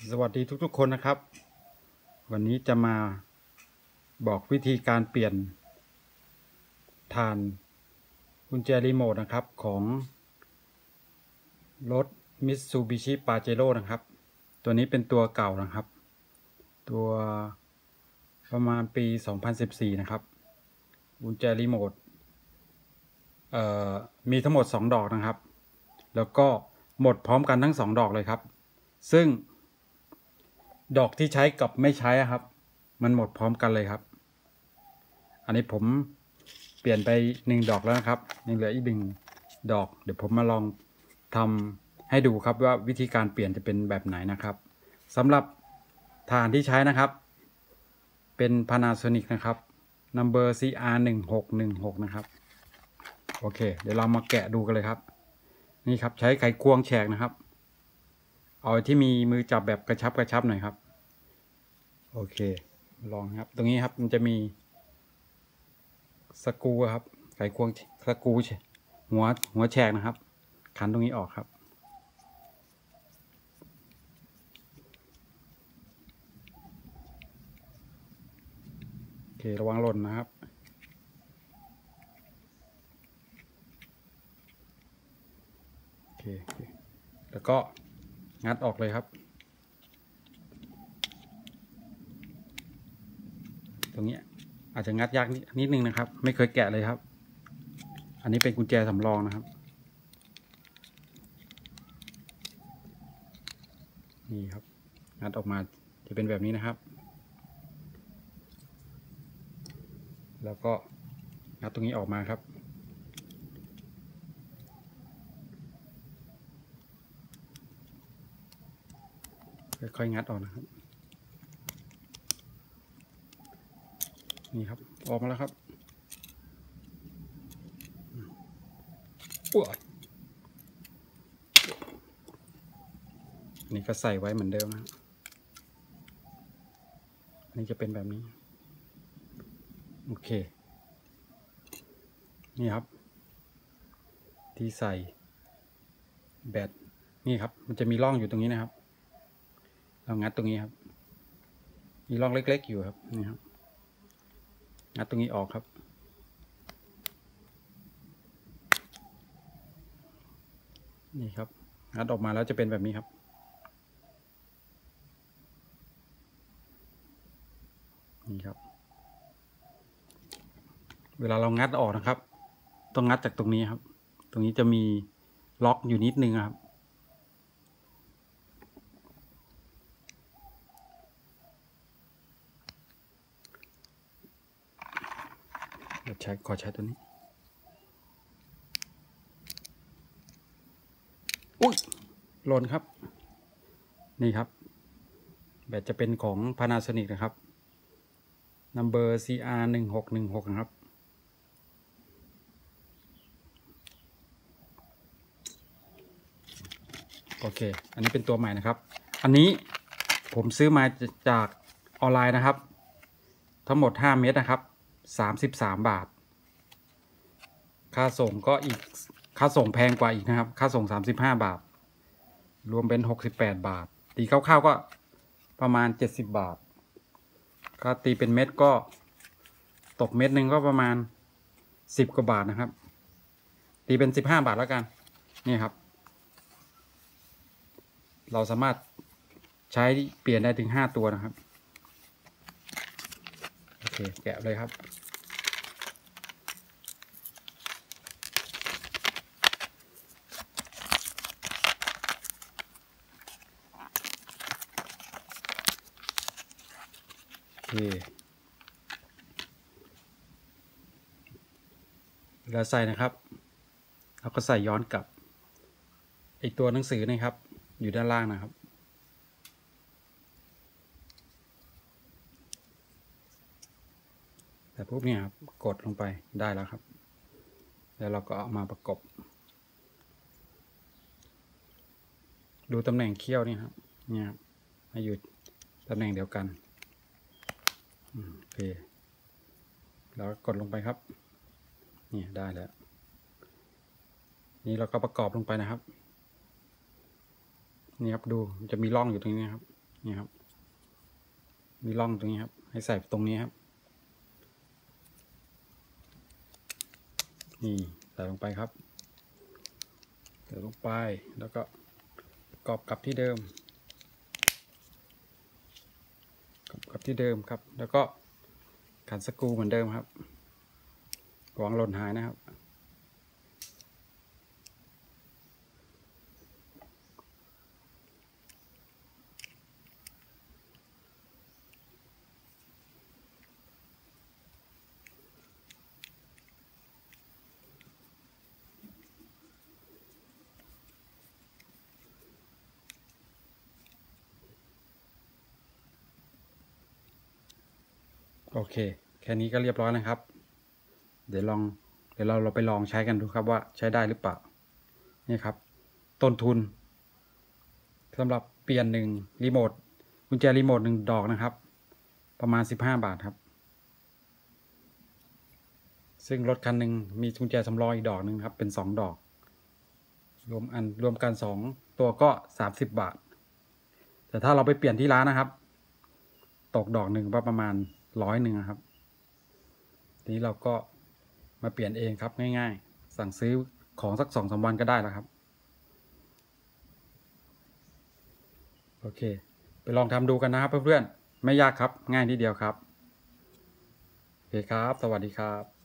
สวัสดีทุกๆคนนะครับวันนี้จะมาบอกวิธีการเปลี่ยนฐานกุญแจรีโมทนะครับของรถ Mitsubishi Pajero นะครับตัวนี้เป็นตัวเก่านะครับตัวประมาณปี 2014 นะครับกุญแจรีโมทมีทั้งหมด2 ดอกนะครับแล้วก็หมดพร้อมกันทั้ง2 ดอกเลยครับซึ่งดอกที่ใช้กับไม่ใช้ครับมันหมดพร้อมกันเลยครับอันนี้ผมเปลี่ยนไป1 ดอกแล้วนะครับยังเหลืออีก1 ดอกเดี๋ยวผมมาลองทำให้ดูครับว่าวิธีการเปลี่ยนจะเป็นแบบไหนนะครับสำหรับฐานที่ใช้นะครับเป็น Panasonic นะครับ Number CR1616 นะครับโอเคเดี๋ยวเรามาแกะดูกันเลยครับนี่ครับใช้ไขควงแฉกนะครับเอาที่มีมือจับแบบกระชับหน่อยครับโอเคลองครับตรงนี้ครับมันจะมีสกรูครับไขควงสกรูหัวแฉกนะครับขันตรงนี้ออกครับโอเคระวังหล่นนะครับโอเคแล้วก็งัดออกเลยครับตรงนี้อาจจะงัดยากนิดนึงนะครับไม่เคยแกะเลยครับอันนี้เป็นกุญแจสำรองนะครับนี่ครับงัดออกมาจะเป็นแบบนี้นะครับแล้วก็งัดตรงนี้ออกมาครับค่อยๆงัดออกนะครับนี่ครับออกมาแล้วครับนี่ก็ใส่ไว้เหมือนเดิมนะนี่จะเป็นแบบนี้โอเคนี่ครับที่ใส่แบตนี่ครับมันจะมีร่องอยู่ตรงนี้นะครับเรางัดตรงนี้ครับมีร่องเล็กๆอยู่ครับนี่ครับงัดตรงนี้ออกครับนี่ครับงัดออกมาแล้วจะเป็นแบบนี้ครับนี่ครับเวลาเรางัดออกนะครับต้องงัดจากตรงนี้ครับตรงนี้จะมีล็อกอยู่นิดนึงครับขอใช้ตัวนี้อุ้ยหล่นครับนี่ครับแบตจะเป็นของ Panasonic นะครับ Number CR1616 นะครับโอเคอันนี้เป็นตัวใหม่นะครับอันนี้ผมซื้อมาจากออนไลน์นะครับทั้งหมด5 เม็ดนะครับ33 บาทค่าส่งก็อีกค่าส่งแพงกว่าอีกนะครับค่าส่ง35 บาทรวมเป็น68 บาทตีคร่าวๆก็ประมาณ70 บาทก็ตีเป็นเม็ดก็ตกเม็ดหนึ่งก็ประมาณ10 กว่าบาทนะครับตีเป็น15 บาทแล้วกันนี่ครับเราสามารถใช้เปลี่ยนได้ถึง5 ตัวนะครับโอเคแกะเลยครับโอเคเวลาใส่นะครับเราก็ใส่ย้อนกลับไอตัวหนังสือนะครับอยู่ด้านล่างนะครับแต่ปุ๊บเนี่ยครับกดลงไปได้แล้วครับแล้วเราก็เอามาประกบดูตำแหน่งเขี้ยวนี่ครับเนี่ยให้อยู่ตำแหน่งเดียวกันโอเคแล้วกดลงไปครับนี่ได้แล้วนี่เราก็ประกอบลงไปนะครับนี่ครับดูจะมีร่องอยู่ตรงนี้ครับนี่ครับมีร่องตรงนี้ครับให้ใส่ตรงนี้ครับนี่ใส่ลงไปครับใส่ลงไปแล้วก็กรอบกับที่เดิมกับที่เดิมครับแล้วก็ขันสกรูเหมือนเดิมครับระวังหล่นหายนะครับโอเคแค่นี้ก็เรียบร้อยแล้วครับเดี๋ยวเราไปลองใช้กันดูครับว่าใช้ได้หรือเปล่านี่ครับต้นทุนสำหรับเปลี่ยนรีโมทกุญแจรีโมท1 ดอกนะครับประมาณ15 บาทครับซึ่งรถคันหนึ่งมีกุญแจสำรองอีกดอกหนึ่งครับเป็น2 ดอกรวมกัน2 ตัวก็30 บาทแต่ถ้าเราไปเปลี่ยนที่ร้านนะครับตกดอกหนึ่งประมาณ100ครับทีนี้เราก็มาเปลี่ยนเองครับง่ายๆสั่งซื้อของสัก2-3 วันก็ได้แล้วครับโอเคไปลองทำดูกันนะครับเพื่อนๆไม่ยากครับง่ายนิดเดียวครับโอเคครับสวัสดีครับ